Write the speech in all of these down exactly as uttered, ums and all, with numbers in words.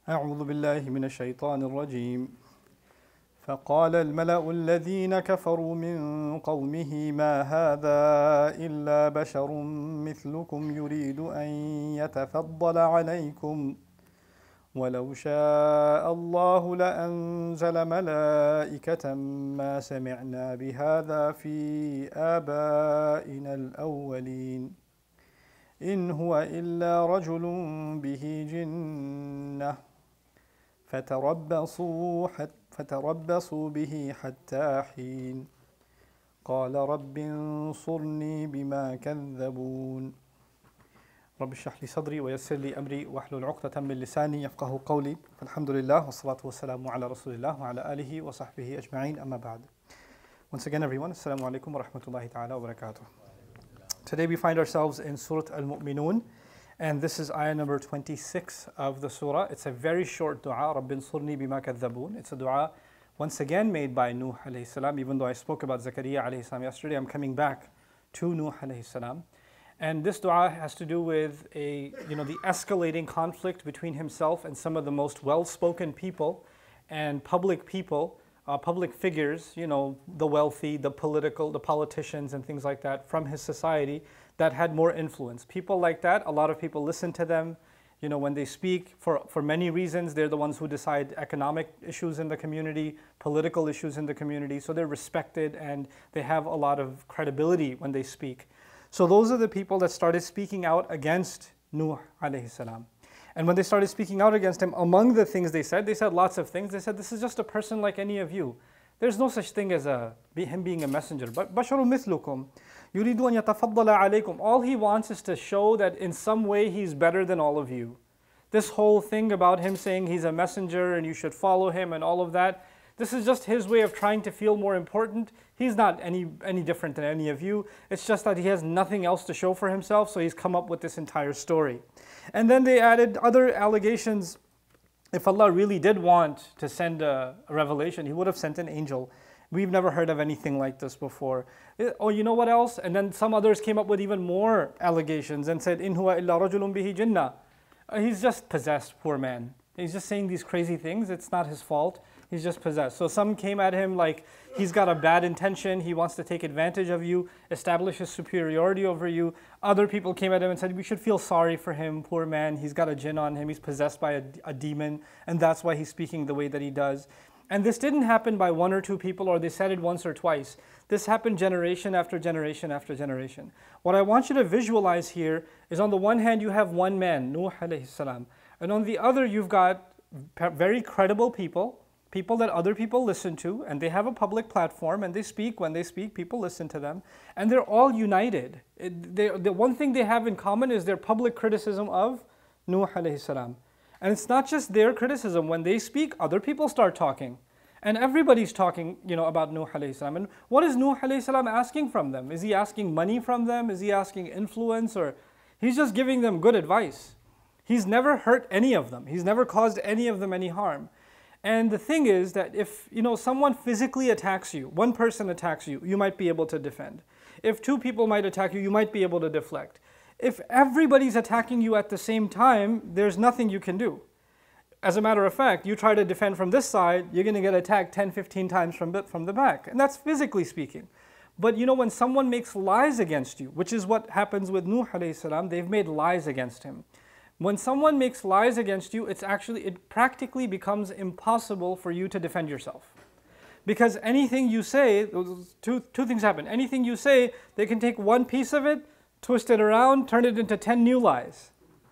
أعوذ بالله من الشيطان الرجيم فقال الملأ الذين كفروا من قومه ما هذا إلا بشر مثلكم يريد أن يتفضل عليكم ولو شاء الله لأنزل ملائكة ما سمعنا بهذا في آبائنا الأولين إن هو إلا رجل به جنة فتربصوا حتى فتربصوا به حتى حين قال رب انصرني بما كذبون رب اشرح لي صدري ويسر لي أمري واحلل عقدة من لساني يفقه قولي فالحمد لله والصلاة والسلام على رسول الله وعلى آله وصحبه أجمعين أما بعد. Once again everyone, Assalamu alaikum wa rahmatullahi ta'ala wa barakatuh. Today we find ourselves in Surah Al-Mu'minun, and this is ayah number twenty-six of the surah. It's a very short dua, Rabbi ansurni bima kadhabun. It's a dua once again made by Nuh alayhi salam. Even though I spoke about Zakaria alayhi salam yesterday, I'm coming back to Nuh alayhi salam. And this dua has to do with a, you know, the escalating conflict between himself and some of the most well-spoken people and public people, uh, public figures, you know, the wealthy, the political, the politicians and things like that from his society that had more influence. People like that, a lot of people listen to them, you know, when they speak for, for many reasons. They're the ones who decide economic issues in the community, political issues in the community, so they're respected and they have a lot of credibility when they speak. So those are the people that started speaking out against Nuh alayhi salam. And when they started speaking out against him, among the things they said, they said lots of things. They said, this is just a person like any of you. There's no such thing as a, him being a messenger. But بَشَرٌ مِثْلُكُمْ يُرِيدُ أَنْ يَتَفَضَّلَ عَلَيْكُمْ. All he wants is to show that in some way he's better than all of you. This whole thing about him saying he's a messenger and you should follow him and all of that, this is just his way of trying to feel more important. He's not any, any different than any of you. It's just that he has nothing else to show for himself, so he's come up with this entire story. And then they added other allegations. If Allah really did want to send a, a revelation, He would have sent an angel. We've never heard of anything like this before. Oh, you know what else? And then some others came up with even more allegations and said, إِنْ هُوَ إِلَّا رَجُلٌ بِهِ جِنَّةٌ. He's just possessed, poor man. He's just saying these crazy things. It's not his fault. He's just possessed. So some came at him like he's got a bad intention. He wants to take advantage of you, establish his superiority over you. Other people came at him and said, we should feel sorry for him, poor man. He's got a jinn on him. He's possessed by a, a demon, and that's why he's speaking the way that he does. And this didn't happen by one or two people, or they said it once or twice. This happened generation after generation after generation. What I want you to visualize here is, on the one hand, you have one man, Nuh alayhi salam, and on the other, you've got very credible people, people that other people listen to, and they have a public platform, and they speak. When they speak, people listen to them, and they're all united. It, they, the one thing they have in common is their public criticism of Nuh alayhi salam. And it's not just their criticism. When they speak, other people start talking, and everybody's talking, you know, about Nuh alayhi salam. And what is Nuh alayhi salam asking from them? Is he asking money from them? Is he asking influence? Or he's just giving them good advice. He's never hurt any of them. He's never caused any of them any harm. And the thing is that if, you know, someone physically attacks you, one person attacks you, you might be able to defend. If two people might attack you, you might be able to deflect. If everybody's attacking you at the same time, there's nothing you can do. As a matter of fact, you try to defend from this side, you're going to get attacked ten, fifteen times from, from the back. And that's physically speaking. But you know, when someone makes lies against you, which is what happens with Nuh alayhi salam, they've made lies against him. When someone makes lies against you, it's actually, it practically becomes impossible for you to defend yourself. Because anything you say, two, two things happen. Anything you say, they can take one piece of it, twist it around, turn it into ten new lies.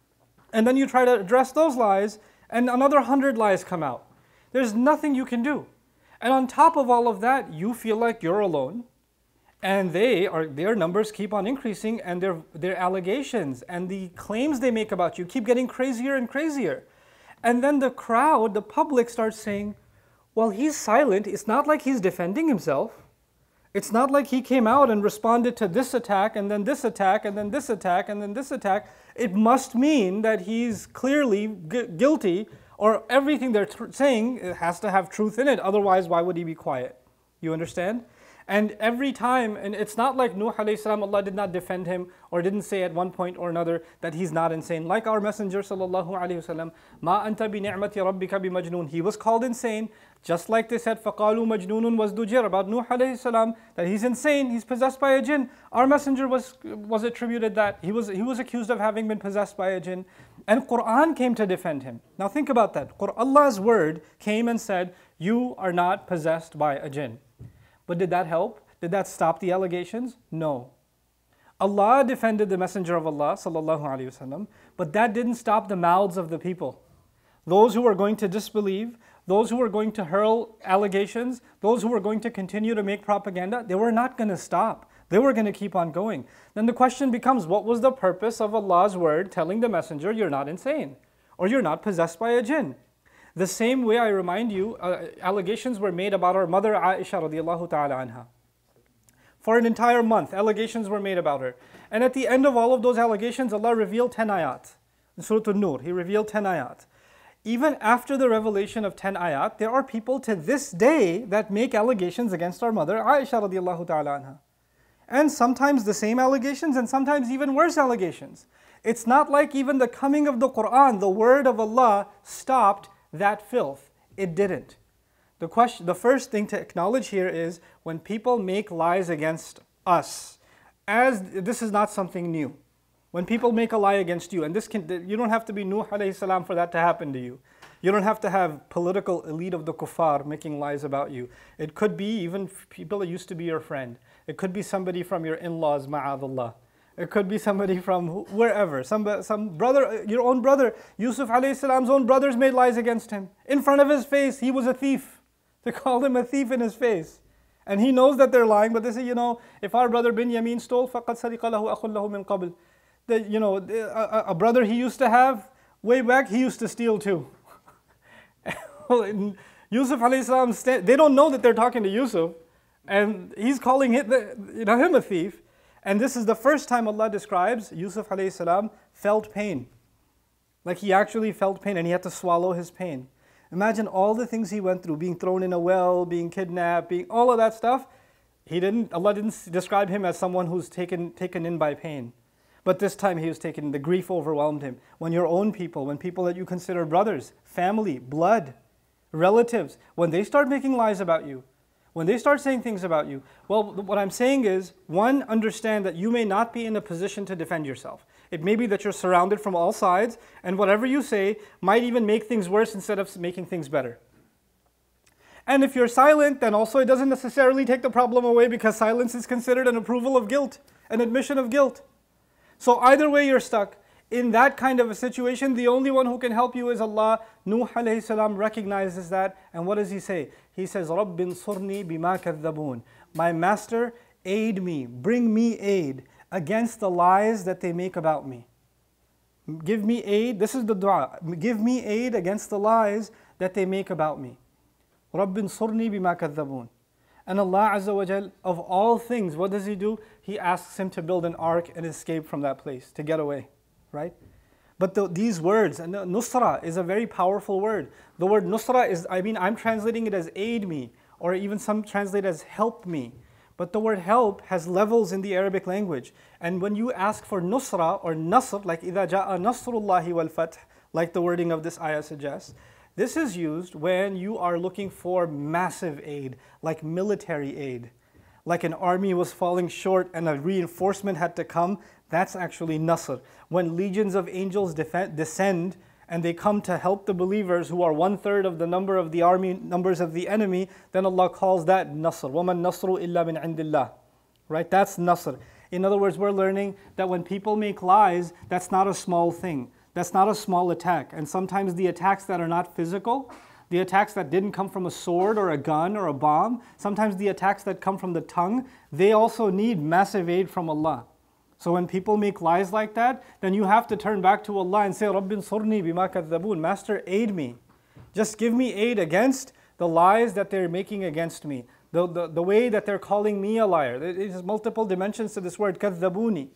And then you try to address those lies, and another hundred lies come out. There's nothing you can do. And on top of all of that, you feel like you're alone. And they are, their numbers keep on increasing, and their, their allegations and the claims they make about you keep getting crazier and crazier. And then the crowd, the public, starts saying, well, he's silent. It's not like he's defending himself. It's not like he came out and responded to this attack, and then this attack, and then this attack, and then this attack. It must mean that he's clearly gu- guilty, or everything they're tr- saying has to have truth in it. Otherwise, why would he be quiet? You understand? And every time, and it's not like Nuh alayhi salam, Allah did not defend him or didn't say at one point or another that he's not insane. Like our Messenger sallallahu alayhi wasallam, Ma anta bi ni'mati rabbika bi majnoon. He was called insane, just like they said, فَقَالُوا مَجْنُونٌ وَازْدُجِرَ about Nuh alayhi salam, that he's insane, he's possessed by a jinn. Our Messenger was, was attributed that. He was, he was accused of having been possessed by a jinn. And Quran came to defend him. Now think about that. Allah's word came and said, you are not possessed by a jinn. But did that help? Did that stop the allegations? No. Allah defended the Messenger of Allah sallallahu alaihi wasallam, but that didn't stop the mouths of the people. Those who were going to disbelieve, those who were going to hurl allegations, those who were going to continue to make propaganda, they were not going to stop. They were going to keep on going. Then the question becomes, what was the purpose of Allah's word telling the Messenger, you're not insane, or you're not possessed by a jinn? The same way, I remind you, uh, allegations were made about our mother Aisha radiallahu ta'ala anha. For an entire month, allegations were made about her. And at the end of all of those allegations, Allah revealed ten ayat. In Surah An-Nur, He revealed ten ayat. Even after the revelation of ten ayat, there are people to this day that make allegations against our mother Aisha radiallahu ta'ala anha. And sometimes the same allegations and sometimes even worse allegations. It's not like even the coming of the Quran, the word of Allah, stopped that filth. It didn't. The question, the first thing to acknowledge here is when people make lies against us, as this is not something new. When people make a lie against you, and this can, you don't have to be Nuh alayhi salam for that to happen to you. You don't have to have political elite of the kuffar making lies about you. It could be even people that used to be your friend. It could be somebody from your in-laws, ma'adallah. It could be somebody from wherever, some, some brother, your own brother. Yusuf alayhi salam's own brothers made lies against him. In front of his face, he was a thief. They called him a thief in his face. And he knows that they're lying, but they say, you know, if our brother Binyamin stole, فَقَدْ سَرِقَ لَهُ أَخٌ لَهُ مِنْ قَبْلِ. That, you know, a, a brother he used to have, way back, he used to steal too. Yusuf alayhi salam, they don't know that they're talking to Yusuf. And he's calling it, you know, him a thief. And this is the first time Allah describes Yusuf alayhi salam felt pain. Like he actually felt pain and he had to swallow his pain. Imagine all the things he went through, being thrown in a well, being kidnapped, being all of that stuff. He didn't, Allah didn't describe him as someone who's taken, taken in by pain. But this time he was taken, the grief overwhelmed him. When your own people, when people that you consider brothers, family, blood, relatives, when they start making lies about you, when they start saying things about you, well, what I'm saying is, one, understand that you may not be in a position to defend yourself. It may be that you're surrounded from all sides, and whatever you say might even make things worse instead of making things better. And if you're silent, then also it doesn't necessarily take the problem away, because silence is considered an approval of guilt, an admission of guilt. So either way you're stuck. In that kind of a situation, the only one who can help you is Allah. Nuh alayhi salam recognizes that, and what does he say? He says, رَبِّ انصُرْنِي بِمَا كَذَّبُونَ. My master, aid me, bring me aid against the lies that they make about me. Give me aid, this is the dua, give me aid against the lies that they make about me. رَبِّ انصُرْنِي بِمَا كَذَّبُونَ. And Allah Azza wa Jal, of all things, what does He do? He asks him to build an ark and escape from that place, to get away. Right? But the, these words, and nusra is a very powerful word. The word nusra is, I mean, I'm translating it as aid me, or even some translate as help me. But the word help has levels in the Arabic language. And when you ask for nusra or nasr, like إِذَا جَاءَ نَصْرُ اللَّهِ وَالْفَتْحِ, like the wording of this ayah suggests, this is used when you are looking for massive aid, like military aid. Like an army was falling short and a reinforcement had to come, that's actually nasr. When legions of angels descend and they come to help the believers who are one third of the number of the army numbers of the enemy, then Allah calls that nasr. وَمَا النَّصْرُ إِلَّا مِنْ عِنْدِ اللَّهِ. Right? That's nasr. In other words, we're learning that when people make lies, that's not a small thing. That's not a small attack. And sometimes the attacks that are not physical, the attacks that didn't come from a sword or a gun or a bomb, sometimes the attacks that come from the tongue, they also need massive aid from Allah. So when people make lies like that, then you have to turn back to Allah and say, رَبِّ انصُرْنِي بِمَا كَذَّبُونَ. Master, aid me. Just give me aid against the lies that they're making against me. The, the, the way that they're calling me a liar. There's multiple dimensions to this word, كَذَّبُونِ.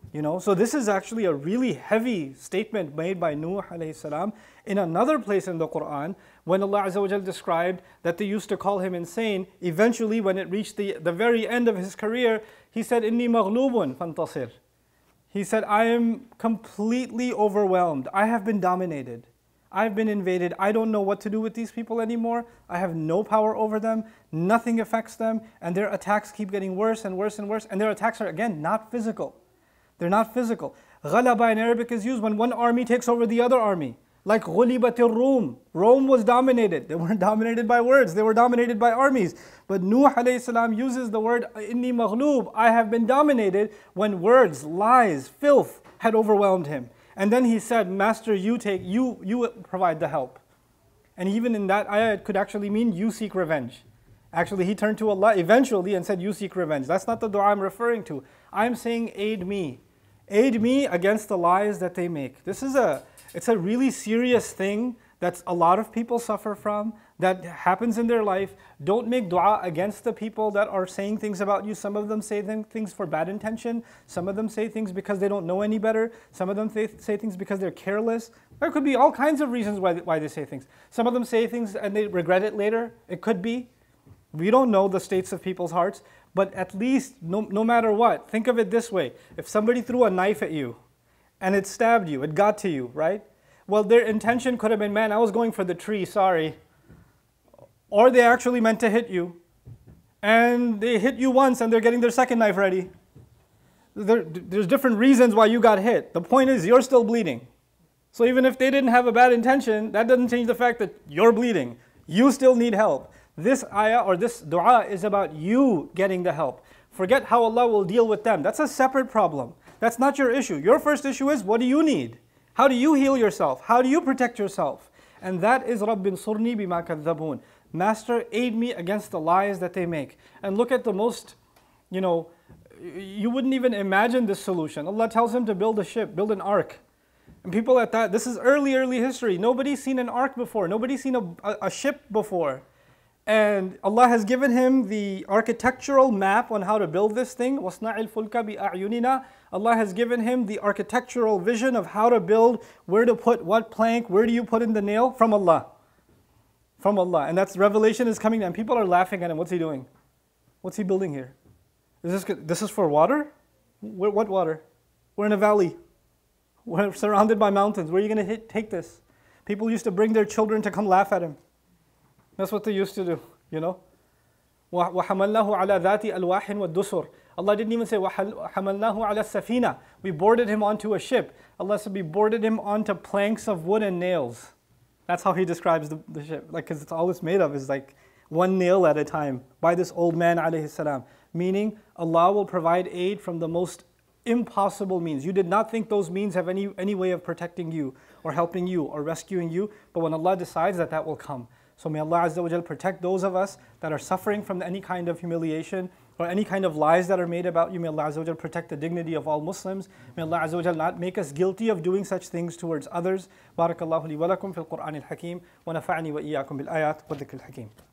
You know, so this is actually a really heavy statement made by Nuh alayhi salam in another place in the Quran when Allah Azza wa Jal described that they used to call him insane. Eventually, when it reached the, the very end of his career, he said, Inni maghlubun fantasir. He said, I am completely overwhelmed. I have been dominated. I've been invaded. I don't know what to do with these people anymore. I have no power over them. Nothing affects them. And their attacks keep getting worse and worse and worse. And their attacks are, again, not physical. They're not physical. Ghalaba in Arabic is used when one army takes over the other army. Like ghulibatir Rum. Rome was dominated. They weren't dominated by words. They were dominated by armies. But Nuh alayhi salam uses the word inni maghlub. I have been dominated when words, lies, filth had overwhelmed him. And then he said, Master, you take, you, you provide the help. And even in that ayah, it could actually mean you seek revenge. Actually, he turned to Allah eventually and said, you seek revenge. That's not the dua I'm referring to. I'm saying, aid me. Aid me against the lies that they make. This is a, it's a really serious thing that a lot of people suffer from, that happens in their life. Don't make dua against the people that are saying things about you. Some of them say things for bad intention. Some of them say things because they don't know any better. Some of them say things because they're careless. There could be all kinds of reasons why, why they say things. Some of them say things and they regret it later. It could be. We don't know the states of people's hearts. But at least, no, no matter what, think of it this way. If somebody threw a knife at you and it stabbed you, it got to you, right? Well, their intention could have been, man, I was going for the tree, sorry. Or they actually meant to hit you. And they hit you once and they're getting their second knife ready. There, there's different reasons why you got hit. The point is, you're still bleeding. So even if they didn't have a bad intention, that doesn't change the fact that you're bleeding. You still need help. This ayah or this dua is about you getting the help. Forget how Allah will deal with them. That's a separate problem. That's not your issue. Your first issue is, what do you need? How do you heal yourself? How do you protect yourself? And that is Rabbin surni bima kadhabun. Master, aid me against the lies that they make. And look at the most, you know, you wouldn't even imagine this solution. Allah tells him to build a ship, build an ark. And people at that, this is early, early history. Nobody's seen an ark before. Nobody's seen a, a, a ship before. And Allah has given him the architectural map on how to build this thing. وَاصْنَعِ الْفُلْكَ بِأَعْيُنِنَا. Allah has given him the architectural vision of how to build, where to put what plank, where do you put in the nail? From Allah. From Allah. And that's revelation is coming down. People are laughing at him. What's he doing? What's he building here? Is this, this is for water? Where, what water? We're in a valley. We're surrounded by mountains. Where are you going to hit, take this? People used to bring their children to come laugh at him. That's what they used to do, you know. وَحَمَلْنَاهُ عَلَى ذَاتِ أَلْوَاحٍ وَالدُّسُرٍ. Allah didn't even say, وَحَمَلْنَاهُ عَلَى السَّفِينَةِ. We boarded him onto a ship. Allah said, we boarded him onto planks of wood and nails. That's how he describes the, the ship. Like, because it's all it's made of is like one nail at a time by this old man, alayhi salam. Meaning, Allah will provide aid from the most impossible means. You did not think those means have any, any way of protecting you or helping you or rescuing you. But when Allah decides that, that will come. So may Allah Azza wa Jal protect those of us that are suffering from any kind of humiliation or any kind of lies that are made about you. May Allah Azza wa Jal protect the dignity of all Muslims. May Allah Azza wa Jal not make us guilty of doing such things towards others. Barakallahu li wa lakum fil Qur'an al-Hakim wa nafa'ani wa iyyakum bil ayat wa dhikr al-Hakim.